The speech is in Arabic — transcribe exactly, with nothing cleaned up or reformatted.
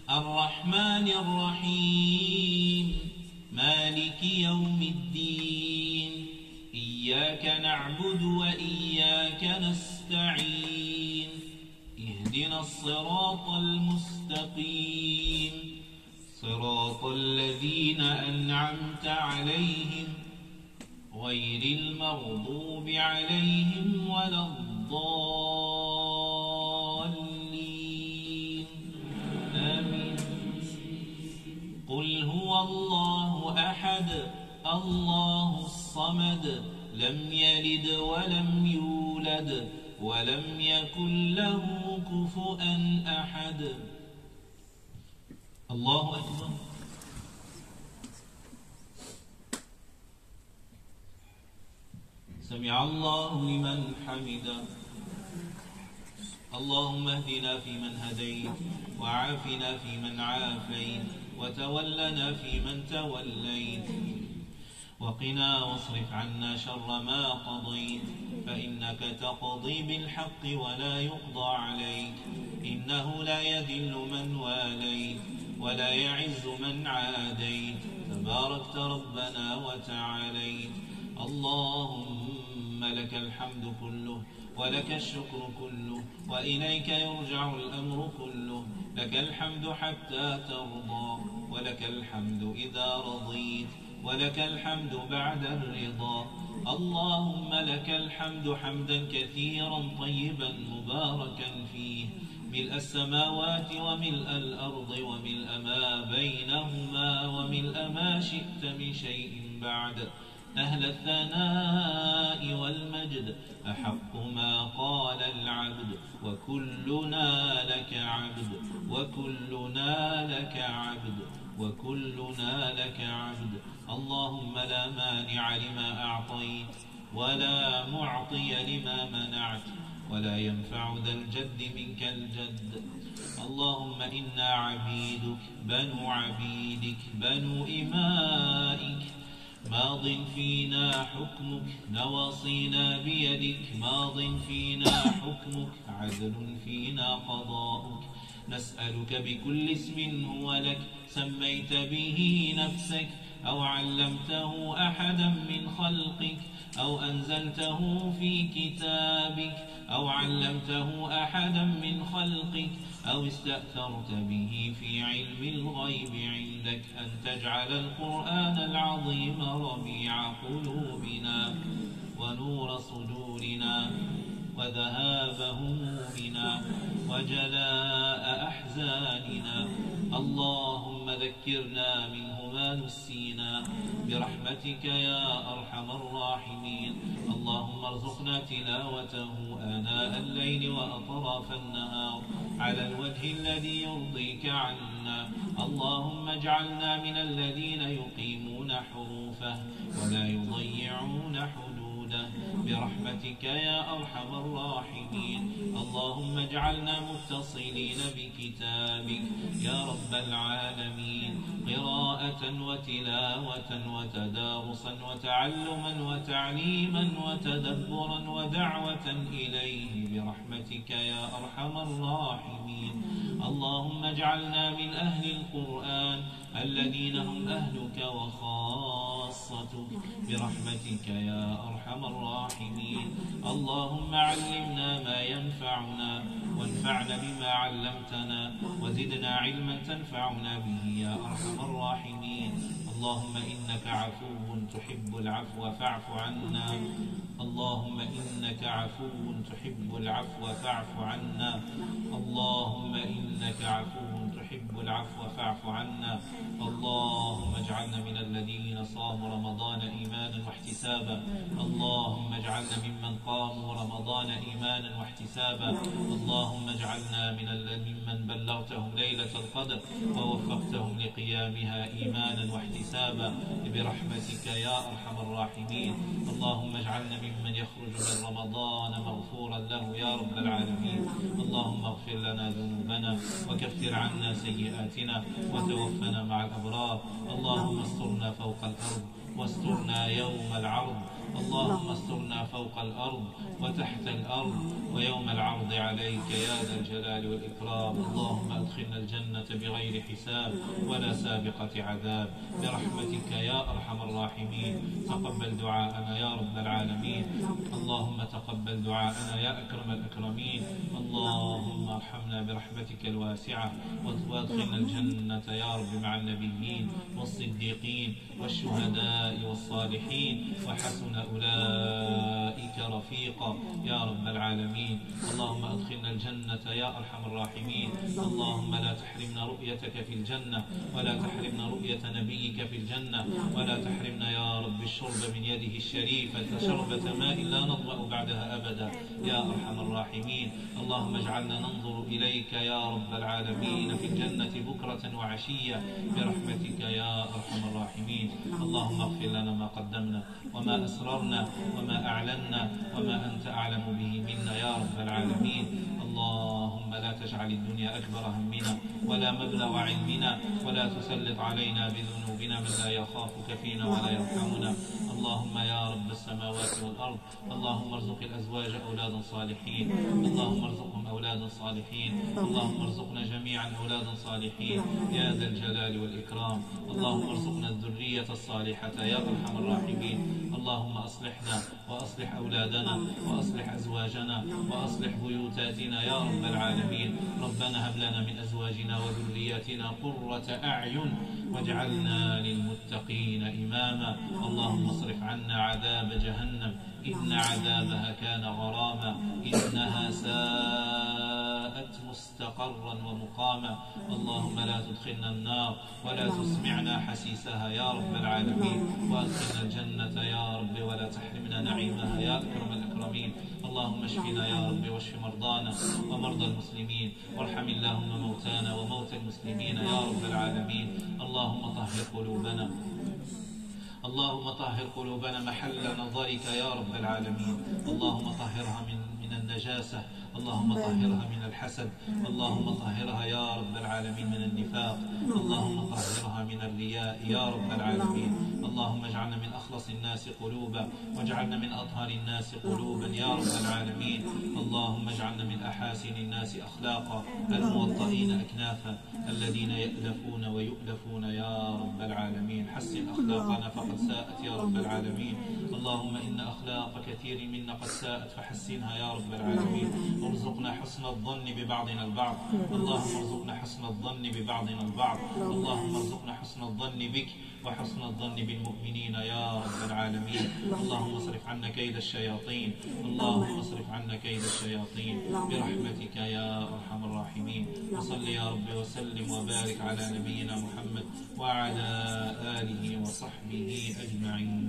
الرحمن الرحيم مالك يوم الدين إياك نعبد وإياك نستعين اهدنا الصراط المستقيم صراط الذين أنعمت عليهم غير المغضوب عليهم ولا الضالين آمين. قل هو الله أحد الله الصمد لم يلد ولم يولد ولم يكن له كفوا أحد. الله أكبر. سمع الله لمن حمده. اللهم اهدنا فيمن هديت وعافنا فيمن عافيت وتولنا فيمن توليت وقنا واصرف عنا شر ما قضيت فإنك تقضي بالحق ولا يقضى عليك إنه لا يذل من واليت ولا يعز من عاديت تباركت ربنا وتعاليت. اللهم لك الحمد كله ولك الشكر كله وإليك يرجع الأمر كله. لك الحمد حتى ترضى ولك الحمد إذا رضيت ولك الحمد بعد الرضا. اللهم لك الحمد حمدا كثيرا طيبا مباركا فيه ملء السماوات وملء الأرض وملء ما بينهما وملء ما شئت من شيء بعد. أهل الثناء والمجد أحق ما قال العبد وكلنا لك عبد وكلنا لك عبد وكلنا لك عبد. اللهم لا مانع لما أعطيت ولا معطي لما منعت ولا ينفع ذا الجد منك الجد. اللهم إنا عبيدك بنو عبيدك بنو إمائك ماض فينا حكمك نواصينا بيدك ماض فينا حكمك عدل فينا قضاؤك. نسألك بكل اسم هو لك سميت به نفسك أو علمته أحدا من خلقك أو أنزلته في كتابك أو علمته أحدا من خلقك أو استأثرت به في علم الغيب عندك أن تجعل القرآن العظيم ربيع قلوبنا ونور صدورنا وذهاب همومنا وجلاء أحزاننا. اللهم ذكرنا منه ما نسينا برحمتك يا أرحم الراحمين. اللهم ارزقنا تلاوته آناء الليل وأطراف النهار على الوجه الذي يرضيك عنا. اللهم اجعلنا من الذين يقيمون حروفه ولا يضيعون حدوده برحمتك يا أرحم الراحمين. اللهم اجعلنا متصلين بكتابك يا رب العالمين قراءة وتلاوة وتدارسا وتعلما وتعليما وتدبرا ودعوة إليه برحمتك يا أرحم الراحمين. اللهم اجعلنا من أهل القرآن الذين هم أهلك وخاصتك برحمتك يا أرحم الراحمين. اللهم علمنا ما ينفعنا وانفعنا بما علمتنا وزدنا علما تنفعنا به يا أرحم الراحمين. اللهم إنك عفو تحب العفو فاعف عنا. اللهم إنك عفو تحب العفو فاعف عنا. اللهم إنك عفو تحب العفو فاعف عنا. اللهم اجعلنا من الذين صاموا رمضان إيمانا واحتسابا. اللهم اجعلنا ممن قاموا رمضان إيمانا واحتسابا. اللهم اجعلنا من ممن بلغتهم ليلة القدر ووفقتهم لقيامها إيمانا واحتسابا برحمتك يا أرحم الراحمين. اللهم اجعلنا ممن يخرج من رمضان مغفورا له يا رب العالمين. اللهم اغفر لنا ذنوبنا وكفر عنا سيئاتنا وتوفنا مع الأبرار. اللهم استرنا فوق الأرض واسترنا يوم العرض اللهم استرنا فوق الأرض وتحت الأرض ويوم العرض عليك يا ذا الجلال والإكرام. اللهم أدخلنا الجنة بغير حساب ولا سابقة عذاب برحمتك يا أرحم الراحمين. تقبل دعاءنا يا رب العالمين. اللهم تقبل دعاءنا يا أكرم الأكرمين. اللهم ارحمنا برحمتك الواسعة وادخلنا الجنة يا رب مع النبيين والصديقين والشهداء والصالحين وحسن أولئك رفيقا يا رب العالمين. اللهم أدخلنا الجنة يا أرحم الراحمين. اللهم لا تحرمنا رؤيتك في الجنة ولا تحرمنا رؤية نبيك في الجنة ولا تحرمنا يا رب الشرب من يده الشريفة شربة ماء لا نظمأ بعدها أبدا يا أرحم الراحمين. اللهم اجعلنا ننظر إليك يا رب العالمين في الجنة بكرة وعشية برحمتك يا أرحم الراحمين. اللهم اغفر لنا ما قدمنا وما أسررنا وما أعلنا وما أنت أعلم به منا يا رب العالمين. اللهم لا تجعل الدنيا أكبر همنا ولا مبلغ علمنا ولا تسلط علينا بذنوبنا من لا يخافك فينا ولا يرحمنا. اللهم يا رب السماوات والأرض اللهم ارزق الأزواج أولادا صالحين. اللهم ارزقهم أولادا صالحين. اللهم ارزقنا جميعا أولادا صالحين يا ذا الجلال والإكرام. اللهم ارزقنا الذرية الصالحة يا أرحم الراحمين. اللهم أصلحنا وأصلح أولادنا وأصلح أزواجنا وأصلح بيوتاتنا يا رب العالمين. ربنا هب لنا من أزواجنا وذرياتنا قرة أعين واجعلنا للمتقين إماما. اللهم اصرف عنا عذاب جهنم إن عذابها كان غراما إنها ساءت مستقرا ومقاما. اللهم لا تدخلنا النار ولا تسمعنا حسيسها يا رب العالمين. وأدخلنا الجنة يا رب ولا تحرمنا نعيمها يا أكرم الأكرمين. اللهم اشفنا يا رب واشف مرضانا ومرضى المسلمين وارحم اللهم موتانا وموتى المسلمين يا رب العالمين. اللهم طهر قلوبنا اللهم طهر قلوبنا محل نظرك يا رب العالمين. اللهم طهرها من من النجاسة. اللهم طهرها من الحسد. اللهم طهرها يا رب العالمين من النفاق. اللهم طهرها من الرياء يا رب العالمين. اللهم اجعلنا من أخلص الناس قلوبا واجعلنا من أطهر الناس قلوبا يا رب العالمين. اللهم اجعلنا من أحاسن الناس أخلاقا الموطئين أكنافا الذين يألفون ويؤلفون يا رب العالمين. حسن أخلاقنا فقد ساءت يا رب العالمين. اللهم إن أخلاق كثير منا قد ساءت فحسنها يا رب العالمين. ارزقنا حسن الظن ببعضنا البعض. اللهم ارزقنا حسن الظن ببعضنا البعض. اللهم ارزقنا حسن الظن بك وحسن الظن بالمؤمنين يا رب العالمين. اللهم اصرف عنا كيد الشياطين. اللهم اصرف عنا كيد الشياطين برحمتك يا أرحم الراحمين. وصل يا رب وسلم وبارك على نبينا محمد وعلى آله وصحبه أجمعين.